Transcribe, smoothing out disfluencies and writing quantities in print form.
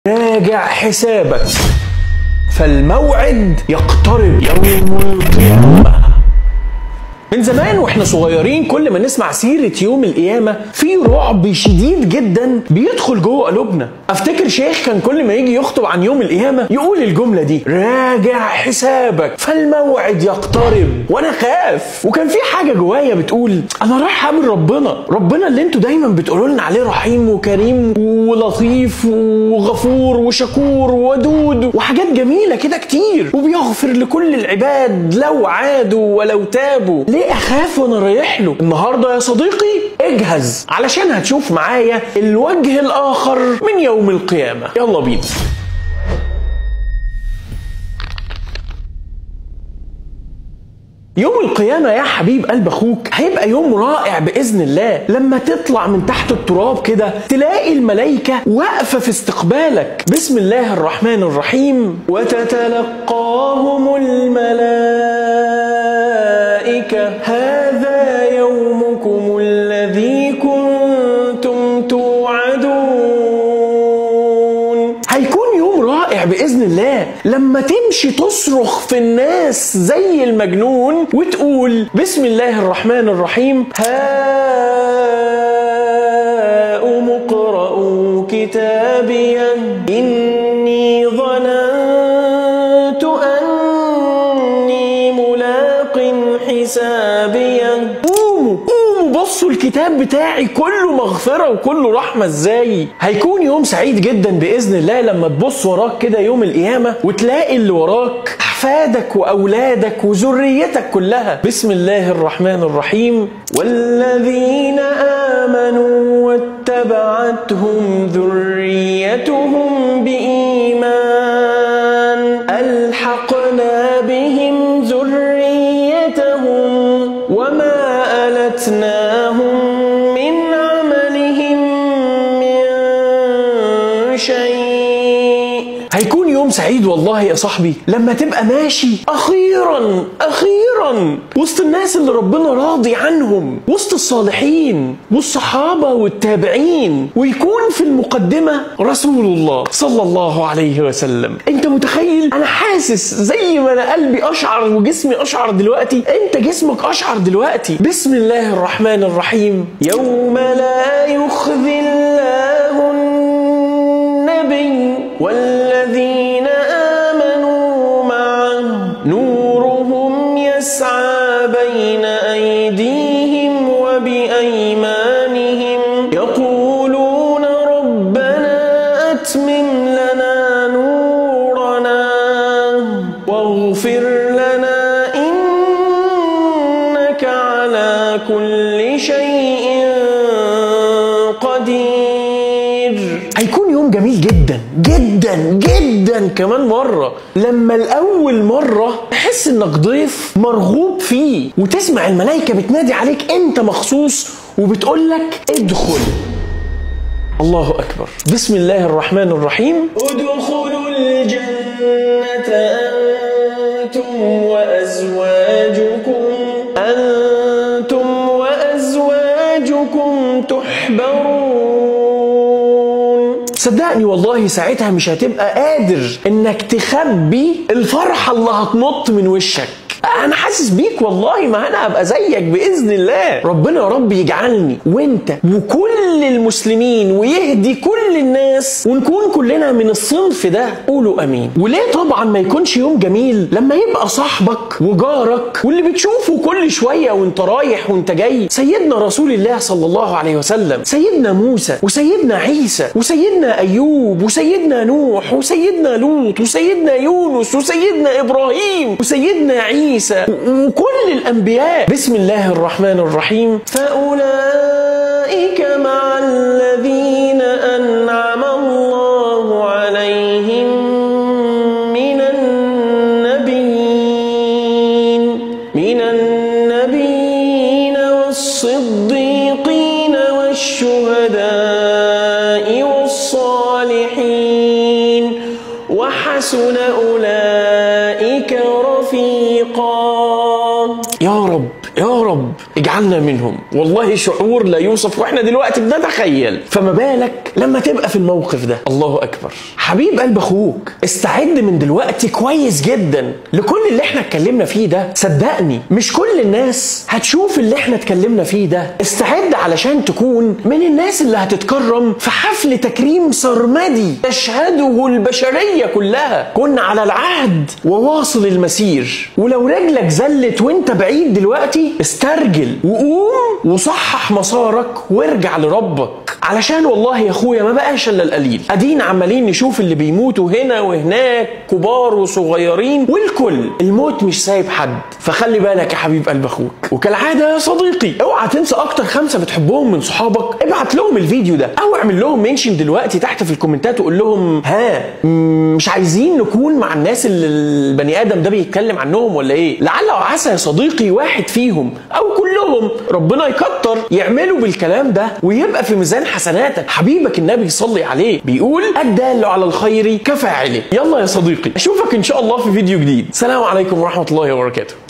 راجع حسابك فالموعد يقترب. يوم القيامة. من زمان واحنا صغيرين كل ما نسمع سيرة يوم القيامة في رعب شديد جدا بيدخل جوه قلوبنا. افتكر شيخ كان كل ما يجي يخطب عن يوم القيامة يقول الجملة دي: راجع حسابك فالموعد يقترب. وانا خاف، وكان في حاجة جوايا بتقول انا رايح اقابل ربنا اللي انتوا دايما بتقولوا لنا عليه رحيم وكريم ولطيف وغفور وشكور ودود وحاجات جميلة كده كتير، وبيغفر لكل العباد لو عادوا ولو تابوا. ليه اخاف وانا رايح له؟ النهارده يا صديقي اجهز علشان هتشوف معايا الوجه الاخر من يوم القيامة. يلا بينا. يوم القيامة يا حبيب قلب اخوك هيبقى يوم رائع بإذن الله. لما تطلع من تحت التراب كده تلاقي الملائكة واقفة في استقبالك. بسم الله الرحمن الرحيم: وتتلقاهم الملائكة هذا يومكم الذي كنتم توعدون. هيكون يوم رائع بإذن الله لما تمشي تصرخ في الناس زي المجنون وتقول بسم الله الرحمن الرحيم: هاؤم اقرءوا كتابيه إني ظننت أني ملاق حسابيه. قوموا بصوا الكتاب بتاعي كله مغفرة وكله رحمة ازاي. هيكون يوم سعيد جدا بإذن الله لما تبص وراك كده يوم القيامة وتلاقي اللي وراك أحفادك وأولادك وذريتك كلها. بسم الله الرحمن الرحيم: والذين آمنوا واتبعتهم ذريتهم بإيمان ألحقنا بهم ذريتهم وما ألتناهم من عملهم من شيء. هيكون يوم سعيد والله يا صاحبي لما تبقى ماشي أخيرا وسط الناس اللي ربنا راضي عنهم، وسط الصالحين والصحابة والتابعين، ويكون في المقدمة رسول الله صلى الله عليه وسلم. انت متخيل؟ انا حاسس زي ما انا قلبي اشعر وجسمي اشعر دلوقتي، انت جسمك اشعر دلوقتي. بسم الله الرحمن الرحيم: يوم لا يخزي الله النبي والذين آمنوا معه نورهم يسعى بين أيديهم وبأيمانهم يقولون ربنا أتمم لنا نورنا واغفر لنا إنك على كل شيء قدير. هيكون يوم جميل جدا جدا جدا كمان مرة لما الأول مرة تحس إنك ضيف مرغوب فيه وتسمع الملائكة بتنادي عليك أنت مخصوص وبتقولك ادخل. الله أكبر. بسم الله الرحمن الرحيم: ادخلوا الجنة أنتم وأزواجكم تحبرون. صدقني والله ساعتها مش هتبقى قادر انك تخبي الفرحة اللي هتنط من وشك. انا حاسس بيك والله، ما انا هبقى زيك باذن الله. ربنا يا رب يجعلني وانت وكل المسلمين ويهدي كل الناس ونكون كلنا من الصنف ده. قولوا امين. وليه طبعا ما يكونش يوم جميل لما يبقى صاحبك وجارك واللي بتشوفه كل شويه وانت رايح وانت جاي سيدنا رسول الله صلى الله عليه وسلم، سيدنا موسى وسيدنا عيسى وسيدنا ايوب وسيدنا نوح وسيدنا لوط وسيدنا يونس وسيدنا ابراهيم وسيدنا عيسى وكل الأنبياء. بسم الله الرحمن الرحيم: فأولئك مع الذين أنعم الله عليهم من النبيين والصديقين والشهداء والصالحين وحسن أولئك رفيقا. يا رب اجعلنا منهم. والله شعور لا يوصف واحنا دلوقتي بنتخيل، فما بالك لما تبقى في الموقف ده. الله اكبر. حبيب قلب اخوك، استعد من دلوقتي كويس جدا لكل اللي احنا اتكلمنا فيه ده. صدقني مش كل الناس هتشوف اللي احنا اتكلمنا فيه ده. استعد علشان تكون من الناس اللي هتتكرم في حفل تكريم سرمدي تشهده البشرية كلها. كن على العهد وواصل المسير، ولو رجلك زلت وانت بعيد دلوقتي استرجل وقوم وصحح مسارك وارجع لربك، علشان والله يا اخويا ما بقاش الا القليل. ادينا عمالين نشوف اللي بيموتوا هنا وهناك، كبار وصغيرين، والكل الموت مش سايب حد. فخلي بالك يا حبيب قلب اخوك. وكالعاده يا صديقي، اوعى تنسى اكتر 5 بتحبهم من صحابك ابعت لهم الفيديو ده، او اعمل لهم منشن دلوقتي تحت في الكومنتات وقول لهم مش عايزين نكون مع الناس اللي البني ادم ده بيتكلم عنهم ولا ايه؟ لعل وعسى يا صديقي واحد فيهم او كلهم ربنا يكتر يعملوا بالكلام ده ويبقى في ميزان حسناتك. حبيبك النبي صلي عليه بيقول الدال على الخير كفاعله. يلا يا صديقي اشوفك ان شاء الله في فيديو جديد. سلام عليكم ورحمة الله وبركاته.